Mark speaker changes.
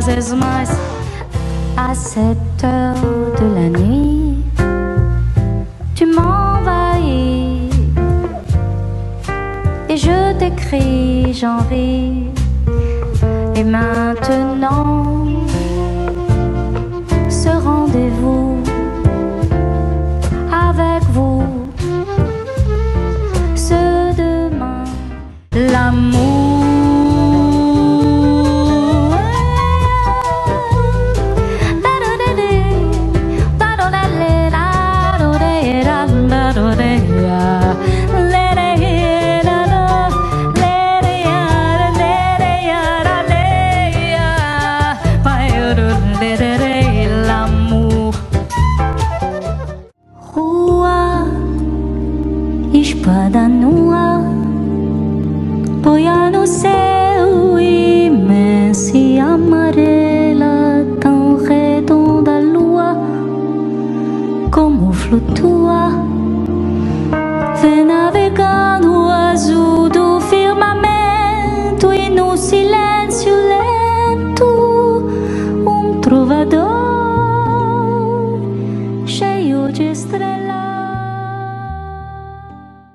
Speaker 1: vezes mais. À 7 heures de la nuit, tu m'envahis et je t'écris, j'en ris. Et maintenant, ce rendez-vous avec vous, ce demain, l'amour. Espada nua, boia no céu imenso e amarela, tão redonda a lua, como flutua. Vem navegando o azul do firmamento e no silêncio lento, trovador